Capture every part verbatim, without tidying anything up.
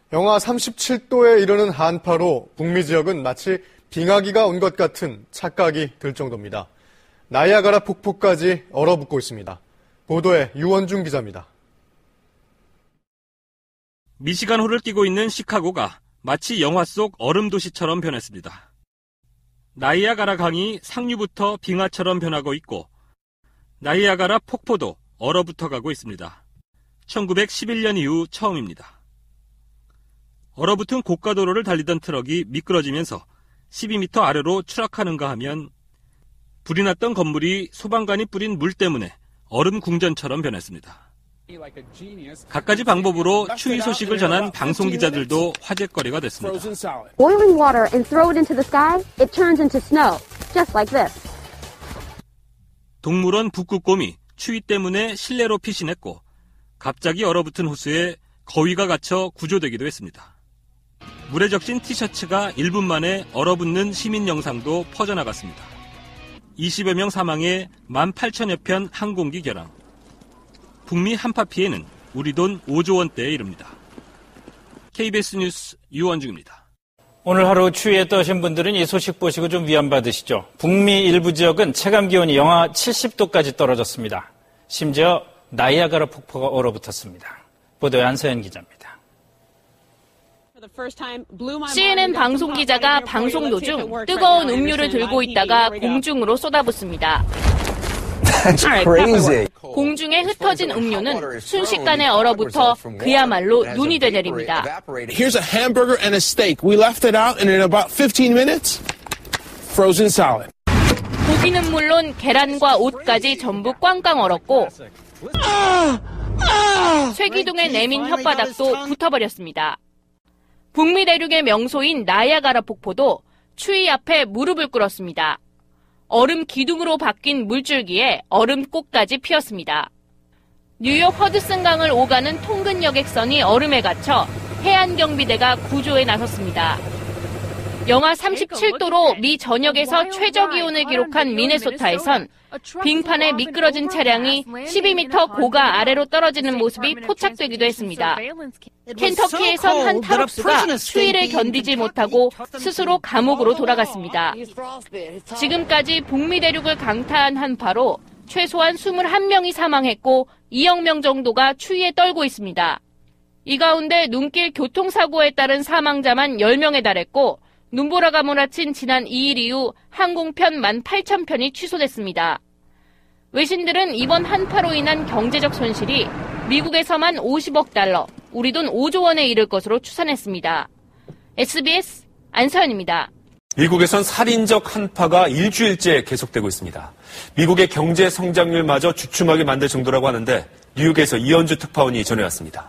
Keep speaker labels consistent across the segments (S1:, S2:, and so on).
S1: 영하 삼십칠 도에 이르는 한파로 북미 지역은 마치 빙하기가 온 것 같은 착각이 들 정도입니다. 나이아가라 폭포까지 얼어붙고 있습니다. 보도에 유원중 기자입니다.
S2: 미시간호를 끼고 있는 시카고가 마치 영화 속 얼음 도시처럼 변했습니다. 나이아가라 강이 상류부터 빙하처럼 변하고 있고 나이아가라 폭포도 얼어붙어가고 있습니다. 천구백십일 년 이후 처음입니다. 얼어붙은 고가도로를 달리던 트럭이 미끄러지면서 십이 미터 아래로 추락하는가 하면 불이 났던 건물이 소방관이 뿌린 물 때문에 얼음 궁전처럼 변했습니다. 갖가지 방법으로 추위 소식을 전한 방송 기자들도 화제거리가 됐습니다.
S3: Boiling water and throw it into the sky, it turns into snow, just like this.
S2: 동물원 북극곰이 추위 때문에 실내로 피신했고 갑자기 얼어붙은 호수에 거위가 갇혀 구조되기도 했습니다. 물에 적신 티셔츠가 일 분 만에 얼어붙는 시민 영상도 퍼져나갔습니다. 이십여 명 사망에 만 팔천여 편 항공기 결항. 북미 한파 피해는 우리 돈 오조 원대에 이릅니다. 케이비에스 뉴스 유원중입니다.
S4: 오늘 하루 추위에 떠신 분들은 이 소식 보시고 좀 위안받으시죠. 북미 일부 지역은 체감기온이 영하 칠십 도까지 떨어졌습니다. 심지어 나이아가라 폭포가 얼어붙었습니다. 보도에 안서연 기자입니다.
S5: 씨엔엔 방송 기자가 방송 도중 뜨거운 음료를 들고 있다가 공중으로 쏟아붓습니다. 공중에 흩어진 음료는 순식간에 얼어붙어 그야말로 눈이 되내립니다.
S6: Here's a hamburger and a steak. We left it out and in about fifteen minutes, frozen solid.
S5: 고기는 물론 계란과 옷까지 전부 꽝꽝 얼었고 쇠기둥에 내민 혓바닥도 붙어버렸습니다. 북미 대륙의 명소인 나이아가라 폭포도 추위 앞에 무릎을 꿇었습니다. 얼음 기둥으로 바뀐 물줄기에 얼음꽃까지 피었습니다. 뉴욕 허드슨강을 오가는 통근 여객선이 얼음에 갇혀 해안경비대가 구조에 나섰습니다. 영하 삼십칠 도로 미 전역에서 최저기온을 기록한 미네소타에선 빙판에 미끄러진 차량이 십이 미터 고가 아래로 떨어지는 모습이 포착되기도 했습니다. 켄터키에선 한 탈옥수가 추위를 견디지 못하고 스스로 감옥으로 돌아갔습니다. 지금까지 북미 대륙을 강타한 한파로 최소한 이십일 명이 사망했고 이억 명 정도가 추위에 떨고 있습니다. 이 가운데 눈길 교통사고에 따른 사망자만 열 명에 달했고 눈보라가 몰아친 지난 이 일 이후 항공편 만 팔천 편이 취소됐습니다. 외신들은 이번 한파로 인한 경제적 손실이 미국에서만 오십억 달러, 우리 돈 오조 원에 이를 것으로 추산했습니다. 에스비에스 안서연입니다.
S7: 미국에선 살인적 한파가 일주일째 계속되고 있습니다. 미국의 경제 성장률마저 주춤하게 만들 정도라고 하는데 뉴욕에서 이현주 특파원이 전해왔습니다.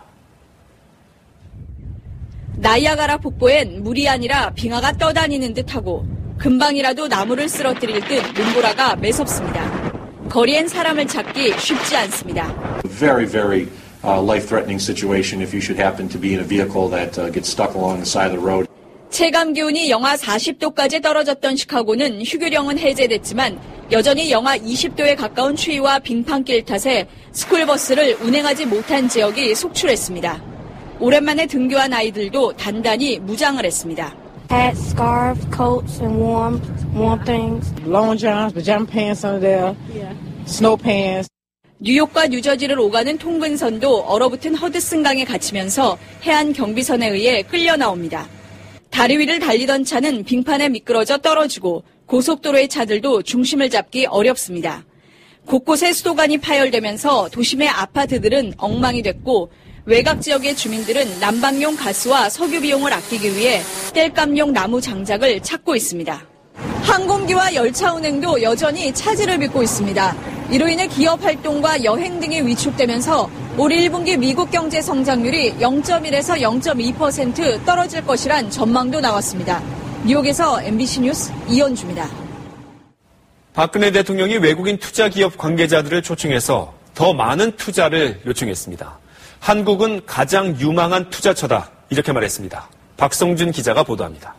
S8: 나이아가라 폭포엔 물이 아니라 빙하가 떠다니는 듯하고 금방이라도 나무를 쓰러뜨릴 듯 눈보라가 매섭습니다. 거리엔 사람을 찾기 쉽지 않습니다.
S9: Very, very uh, life-threatening situation if you should happen to be in a vehicle that uh, gets stuck along the side of the road.
S8: 체감 기온이 영하 사십 도까지 떨어졌던 시카고는 휴교령은 해제됐지만 여전히 영하 이십 도에 가까운 추위와 빙판길 탓에 스쿨버스를 운행하지 못한 지역이 속출했습니다. 오랜만에 등교한 아이들도 단단히 무장을 했습니다.
S10: Hats, scarves, coats, and warm, warm things.
S11: Long johns, pajama pants under there, snow pants.
S8: 뉴욕과 뉴저지를 오가는 통근선도 얼어붙은 허드슨강에 갇히면서 해안 경비선에 의해 끌려 나옵니다. 다리 위를 달리던 차는 빙판에 미끄러져 떨어지고 고속도로의 차들도 중심을 잡기 어렵습니다. 곳곳에 수도관이 파열되면서 도심의 아파트들은 엉망이 됐고 외곽 지역의 주민들은 난방용 가스와 석유 비용을 아끼기 위해 땔감용 나무 장작을 찾고 있습니다. 항공기와 열차 운행도 여전히 차질을 빚고 있습니다. 이로 인해 기업 활동과 여행 등이 위축되면서 올 일 분기 미국 경제 성장률이 영 점 일에서 영 점 이 퍼센트 떨어질 것이란 전망도 나왔습니다. 뉴욕에서 엠비씨 뉴스 이현주입니다.
S7: 박근혜 대통령이 외국인 투자 기업 관계자들을 초청해서 더 많은 투자를 요청했습니다. 한국은 가장 유망한 투자처다, 이렇게 말했습니다. 박성준 기자가 보도합니다.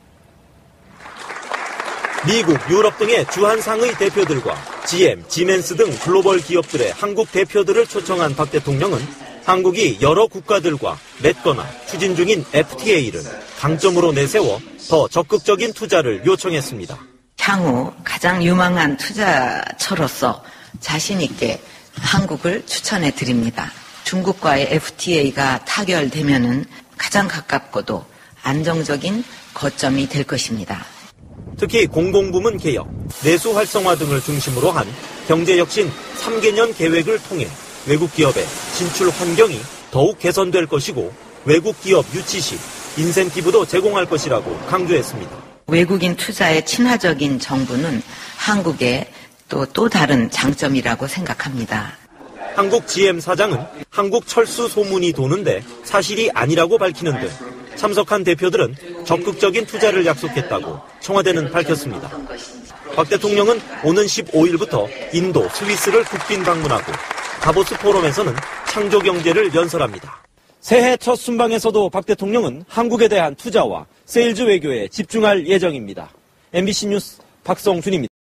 S12: 미국, 유럽 등의 주한상의 대표들과 지엠, 지멘스 등 글로벌 기업들의 한국 대표들을 초청한 박 대통령은 한국이 여러 국가들과 맺거나 추진 중인 에프티에이를 강점으로 내세워 더 적극적인 투자를 요청했습니다.
S13: 향후 가장 유망한 투자처로서 자신 있게 한국을 추천해 드립니다. 중국과의 에프티에이가 타결되면은 가장 가깝고도 안정적인 거점이 될 것입니다.
S12: 특히 공공부문 개혁, 내수 활성화 등을 중심으로 한 경제혁신 삼 개년 계획을 통해 외국 기업의 진출 환경이 더욱 개선될 것이고 외국 기업 유치 시 인센티브도 제공할 것이라고 강조했습니다.
S13: 외국인 투자에 친화적인 정부는 한국의 또, 또 다른 장점이라고 생각합니다.
S12: 한국 지엠 사장은 한국 철수 소문이 도는데 사실이 아니라고 밝히는 등 참석한 대표들은 적극적인 투자를 약속했다고 청와대는 밝혔습니다. 박 대통령은 오는 십오일부터 인도, 스위스를 국빈 방문하고 다보스 포럼에서는 창조 경제를 연설합니다. 새해 첫 순방에서도 박 대통령은 한국에 대한 투자와 세일즈 외교에 집중할 예정입니다. 엠비씨 뉴스 박성준입니다.